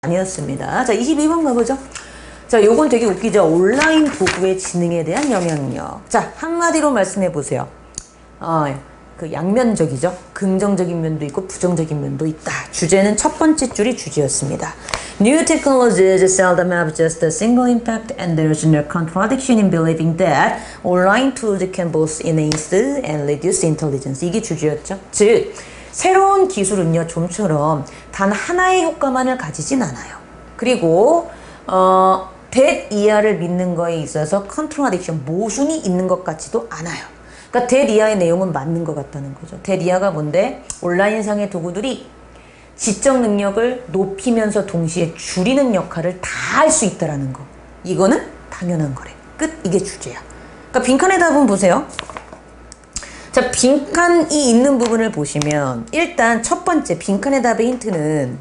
아니었습니다. 자, 22번 가보죠. 자, 요건 되게 웃기죠. 온라인 도구의 지능에 대한 영향력. 자, 한마디로 말씀해 보세요. 그 양면적이죠. 긍정적인 면도 있고 부정적인 면도 있다. 주제는 첫 번째 줄이 주제였습니다. New technologies seldom have just a single impact, and there's no contradiction in believing that online tools can both enhance and reduce intelligence. 이게 주제였죠. 즉, 새로운 기술은요, 좀처럼 단 하나의 효과만을 가지진 않아요. 그리고 that 이하를 믿는 거에 있어서 contradiction, 모순이 있는 것 같지도 않아요. 그러니까 that 이하의 내용은 맞는 것 같다는 거죠. that 이하가 뭔데? 온라인상의 도구들이 지적 능력을 높이면서 동시에 줄이는 역할을 다 할 수 있다라는 거. 이거는 당연한 거래. 끝. 이게 주제야. 그러니까 빈칸의 답은 보세요. 자, 빈칸이 있는 부분을 보시면 일단 첫 번째 빈칸의 답의 힌트는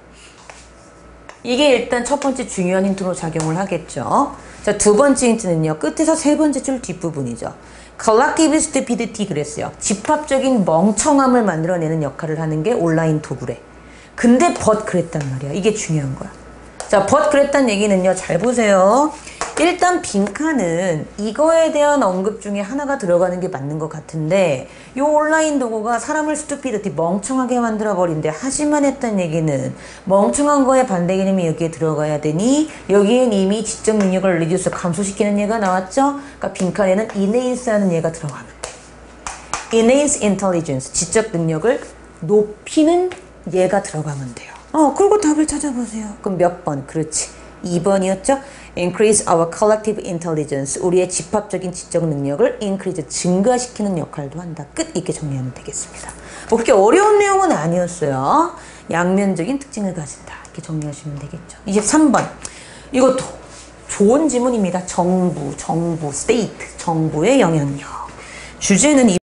이게 일단 첫 번째 중요한 힌트로 작용을 하겠죠. 자, 두 번째 힌트는요. 끝에서 세 번째 줄 뒷부분이죠. Collective stupidity 그랬어요. 집합적인 멍청함을 만들어내는 역할을 하는 게 온라인 도구래. 근데 but 그랬단 말이야. 이게 중요한 거야. 자, but 그랬단 얘기는요. 잘 보세요. 일단 빈칸은 이거에 대한 언급 중에 하나가 들어가는 게 맞는 것 같은데 이 온라인 도구가 사람을 stupidity 멍청하게 만들어버린대. 하지만 했던 얘기는 멍청한 거에 반대 개념이 여기에 들어가야 되니 여기엔 이미 지적 능력을 reduce 감소시키는 얘가 나왔죠. 그러니까 빈칸에는 enhance 하는 얘가 들어가면 돼. enhance intelligence 지적 능력을 높이는 얘가 들어가면 돼요. 그리고 답을 찾아보세요. 그럼 몇 번? 그렇지. 2번이었죠? Increase our collective intelligence. 우리의 집합적인 지적 능력을 increase, 증가시키는 역할도 한다. 끝. 이렇게 정리하면 되겠습니다. 뭐 그렇게 어려운 내용은 아니었어요. 양면적인 특징을 가진다. 이렇게 정리하시면 되겠죠. 23번. 이것도 좋은 지문입니다. 정부, state, 정부의 영향력. 주제는